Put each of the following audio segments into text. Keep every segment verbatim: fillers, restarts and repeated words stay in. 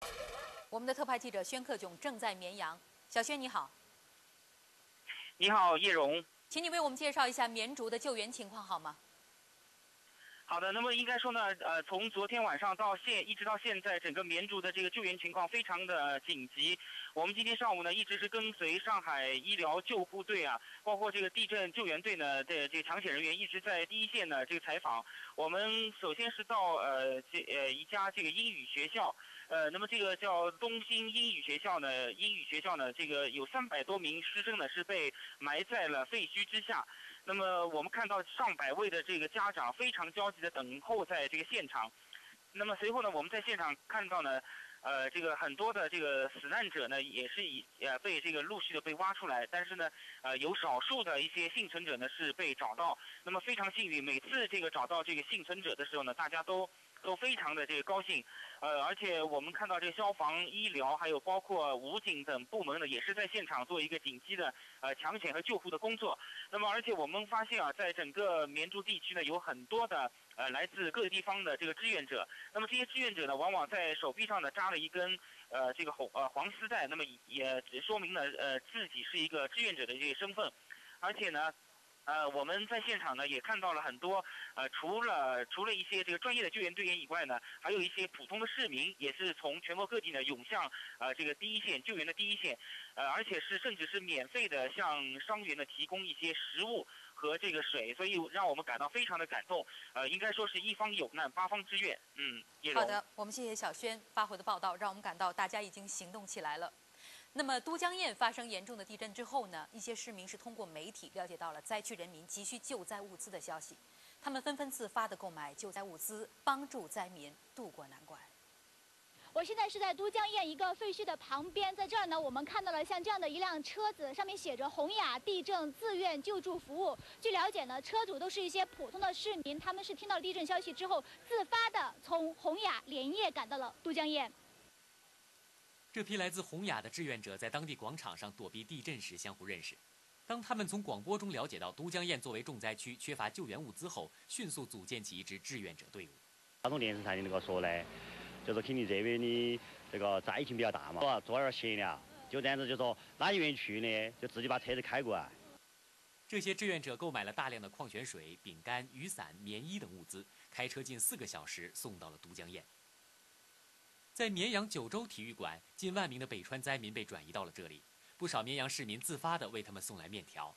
我们的特派记者宣克炯正在绵阳。小轩，你好。 你好，叶蓉。 请你为我们介绍一下绵竹的救援情况好吗？ 好的，那么应该说呢，呃，从昨天晚上到现一直到现在，整个绵竹的这个救援情况非常的紧急。我们今天上午呢，一直是跟随上海医疗救护队啊，包括这个地震救援队呢的这个抢险人员，一直在第一线呢这个采访。我们首先是到呃这呃一家这个英语学校，呃，那么这个叫东兴英语学校呢，英语学校呢，这个有三百多名师生呢是被埋在了废墟之下。那么我们看到上百位的这个家长非常焦急的等候在这个现场。那么随后呢，我们在现场看到呢，呃，这个很多的这个死难者呢，也是以呃被这个陆续的被挖出来，但是呢，呃，有少数的一些幸存者呢是被找到。那么非常幸运，每次这个找到这个幸存者的时候呢，大家都都非常的这个高兴。呃，而且我们看到这个消防、医疗，还有包括武警等部门呢，也是在现场做一个紧急的呃抢险和救护的工作。那么，而且我们发现啊，在整个绵竹地区呢，有很多的呃来自各个地方的这个志愿者。那么这些志愿者呢，往往在手臂上呢扎了一根呃这个红呃黄丝带，那么也只说明了呃自己是一个志愿者的这个身份，而且呢。呃，我们在现场呢也看到了很多，呃，除了除了一些这个专业的救援队员以外呢，还有一些普通的市民也是从全国各地呢涌向呃这个第一线救援的第一线，呃，而且是甚至是免费的向伤员呢提供一些食物和这个水，所以让我们感到非常的感动。呃，应该说是一方有难八方支援。嗯，叶蓉。 好的，我们谢谢小轩发回的报道，让我们感到大家已经行动起来了。那么都江堰发生严重的地震之后呢，一些市民是通过媒体了解到了灾区人民急需救灾物资的消息，他们纷纷自发的购买救灾物资，帮助灾民渡过难关。 我现在是在都江堰一个废墟的旁边，在这儿呢，我们看到了像这样的一辆车子，上面写着洪雅地震自愿救助服务。据了解呢，车主都是一些普通的市民，他们是听到了地震消息之后，自发的从洪雅连夜赶到了都江堰。 这批来自洪雅的志愿者在当地广场上躲避地震时相互认识。当他们从广播中了解到都江堰作为重灾区缺乏救援物资后，迅速组建起一支志愿者队伍。 大众电视台的那个说呢，就是肯定这边的这个灾情比较大嘛，坐那儿闲聊，就这样子就说哪里愿意去呢，就自己把车子开过来。 这些志愿者购买了大量的矿泉水、饼干、雨伞、棉衣等物资，开车近四个小时送到了都江堰。在绵阳九州体育馆，近万名的北川灾民被转移到了这里，不少绵阳市民自发地为他们送来面条。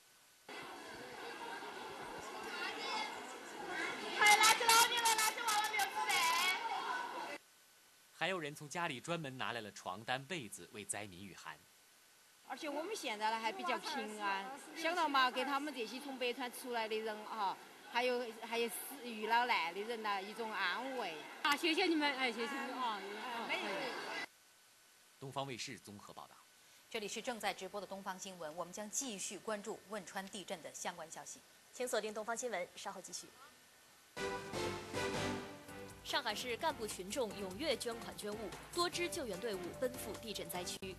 还有人从家里专门拿来了床单、被子为灾民御寒。 而且我们现在呢还比较平安，想到嘛，给他们这些从北川出来的人啊，还有还有死遇到难的人呢，一种安慰。啊，谢谢你们，哎，谢谢你们啊。 东方卫视综合报道。 这里是正在直播的东方新闻，我们将继续关注汶川地震的相关消息。 请锁定东方新闻，稍后继续。上海市干部群众踊跃捐款捐物，多支救援队伍奔赴地震灾区。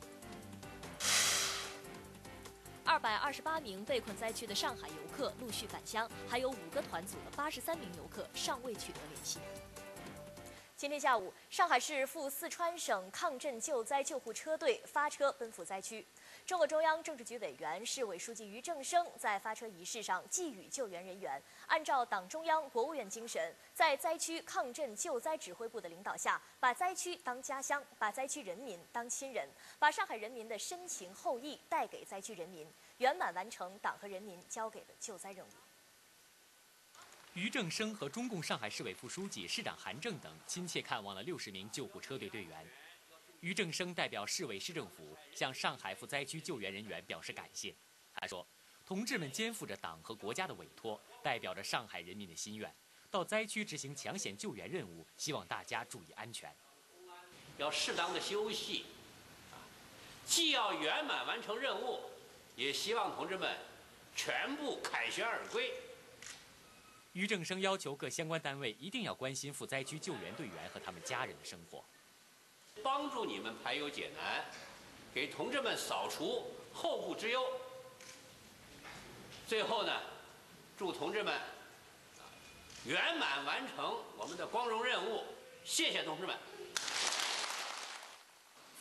二百二十八名被困灾区的上海游客陆续返乡，还有五个团组的八十三名游客尚未取得联系。今天下午，上海市赴四川省抗震救灾救护车队发车奔赴灾区。中共中央政治局委员、市委书记俞正声在发车仪式上寄语救援人员，按照党中央、国务院精神，在灾区抗震救灾指挥部的领导下，把灾区当家乡，把灾区人民当亲人，把上海人民的深情厚谊带给灾区人民，圆满完成党和人民交给的救灾任务。 俞正声和中共上海市委副书记、市长韩正等亲切看望了六十名救护车队队员。俞正声代表市委市政府向上海赴灾区救援人员表示感谢。他说：“同志们肩负着党和国家的委托，代表着上海人民的心愿，到灾区执行抢险救援任务，希望大家注意安全。 要适当的休息，既要圆满完成任务，也希望同志们全部凯旋而归。” 俞正声要求各相关单位一定要关心赴灾区救援队员和他们家人的生活， 帮助你们排忧解难，给同志们扫除后顾之忧。最后呢，祝同志们圆满完成我们的光荣任务。谢谢同志们。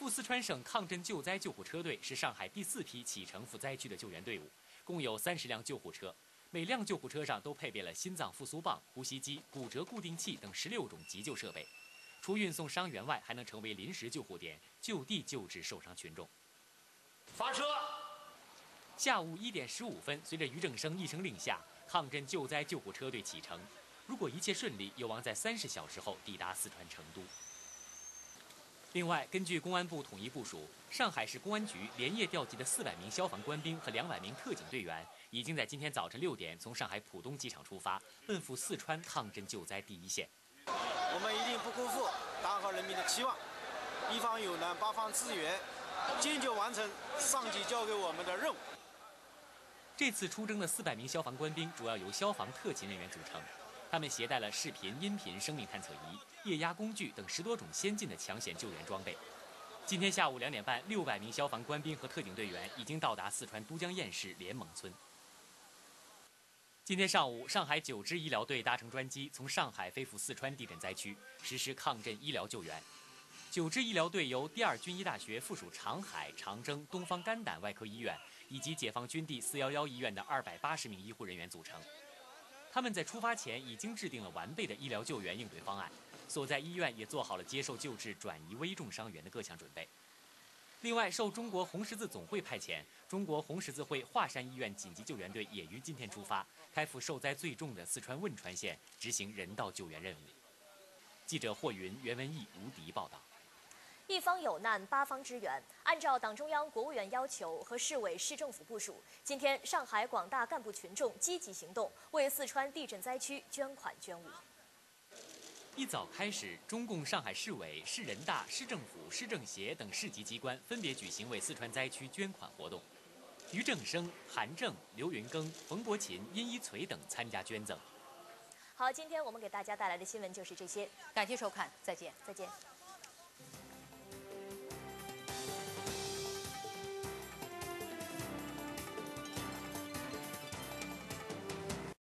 赴四川省抗震救灾救护车队是上海第四批启程赴灾区的救援队伍，共有三十辆救护车，每辆救护车上都配备了心脏复苏棒、呼吸机、骨折固定器等十六种急救设备。除运送伤员外，还能成为临时救护点，就地救治受伤群众。 发车。 下午一点十五分，随着于正声一声令下，抗震救灾救护车队启程。如果一切顺利，有望在三十小时后抵达四川成都。另外，根据公安部统一部署，上海市公安局连夜调集的四百名消防官兵和两百名特警队员，已经在今天早晨六点从上海浦东机场出发，奔赴四川抗震救灾第一线。 我们一定不辜负党和人民的期望，一方有难，八方支援，坚决完成上级交给我们的任务。 这次出征的四百名消防官兵主要由消防特勤人员组成。他们携带了视频、音频生命探测仪、液压工具等十多种先进的抢险救援装备。今天下午两点半，六百名消防官兵和特警队员已经到达四川都江堰市联盟村。今天上午，上海九支医疗队搭乘专机从上海飞赴四川地震灾区，实施抗震医疗救援。九支医疗队由第二军医大学附属长海、长征、东方肝胆外科医院以及解放军第四一一医院的二百八十名医护人员组成。他们在出发前已经制定了完备的医疗救援应对方案，所在医院也做好了接受救治、转移危重伤员的各项准备。另外，受中国红十字总会派遣，中国红十字会华山医院紧急救援队也于今天出发，开赴受灾最重的四川汶川县，执行人道救援任务。记者霍云、袁文义、吴迪报道。 一方有难，八方支援。按照党中央、国务院要求和市委市政府部署，今天上海广大干部群众积极行动，为四川地震灾区捐款捐物。 一早开始，中共上海市委、市人大、市政府、市政协等市级机关分别举行为四川灾区捐款活动。于正声、韩正、刘云庚、冯伯琴、殷一锤等参加捐赠。 好，今天我们给大家带来的新闻就是这些， 感谢收看，再见， 再见。